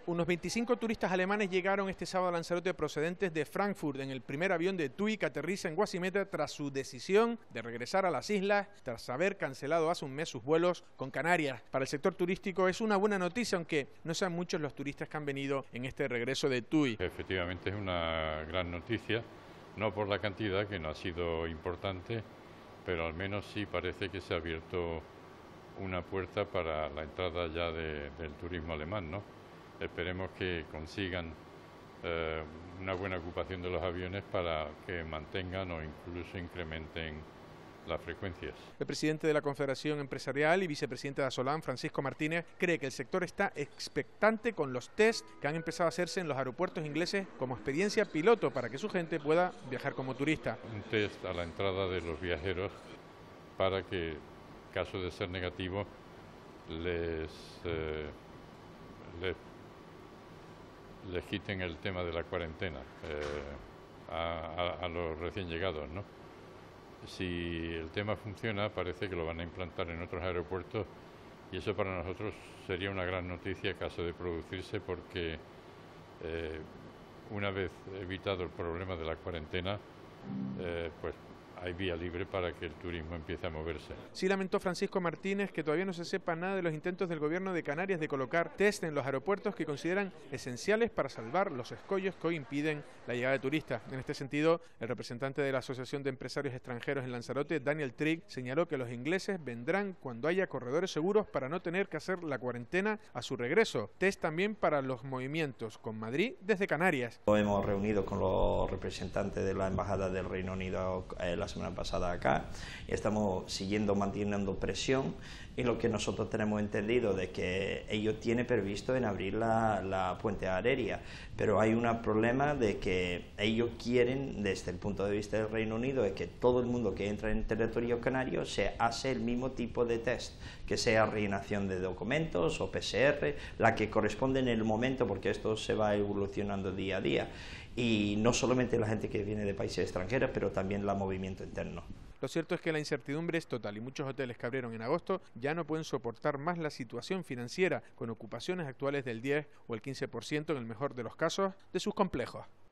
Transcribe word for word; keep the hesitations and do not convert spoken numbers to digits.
Unos veinticinco turistas alemanes llegaron este sábado a Lanzarote procedentes de Frankfurt en el primer avión de TUI que aterriza en Guasimeta tras su decisión de regresar a las islas tras haber cancelado hace un mes sus vuelos con Canarias. Para el sector turístico es una buena noticia, aunque no sean muchos los turistas que han venido en este regreso de TUI. Efectivamente es una gran noticia, no por la cantidad, que no ha sido importante, pero al menos sí parece que se ha abierto una puerta para la entrada ya de, del turismo alemán, ¿no? Esperemos que consigan eh, una buena ocupación de los aviones para que mantengan o incluso incrementen las frecuencias. El presidente de la Confederación Empresarial y vicepresidente de Asolam, Francisco Martínez, cree que el sector está expectante con los test que han empezado a hacerse en los aeropuertos ingleses como experiencia piloto para que su gente pueda viajar como turista. Un test a la entrada de los viajeros para que, en caso de ser negativo, les, eh, les les quiten el tema de la cuarentena eh, a, a, a los recién llegados, ¿no? Si el tema funciona, parece que lo van a implantar en otros aeropuertos y eso para nosotros sería una gran noticia en caso de producirse, porque eh, una vez evitado el problema de la cuarentena, eh, pues hay vía libre para que el turismo empiece a moverse. Sí lamentó Francisco Martínez que todavía no se sepa nada de los intentos del gobierno de Canarias de colocar test en los aeropuertos que consideran esenciales para salvar los escollos que hoy impiden la llegada de turistas. En este sentido, el representante de la Asociación de Empresarios Extranjeros en Lanzarote, Daniel Trigg, señaló que los ingleses vendrán cuando haya corredores seguros para no tener que hacer la cuarentena a su regreso. Test también para los movimientos con Madrid desde Canarias. Hemos reunido con los representantes de la Embajada del Reino Unido eh, la semana pasada acá y estamos siguiendo manteniendo presión en lo que nosotros tenemos entendido de que ellos tienen previsto en abrir la, la puente aérea, pero hay un problema de que ellos quieren, desde el punto de vista del Reino Unido, de que todo el mundo que entra en territorio canario se hace el mismo tipo de test, que sea rellenación de documentos o P C R, la que corresponde en el momento, porque esto se va evolucionando día a día, y no solamente la gente que viene de países extranjeros, pero también el movimiento interno. Lo cierto es que la incertidumbre es total y muchos hoteles que abrieron en agosto ya no pueden soportar más la situación financiera, con ocupaciones actuales del diez o el quince por ciento en el mejor de los casos de sus complejos.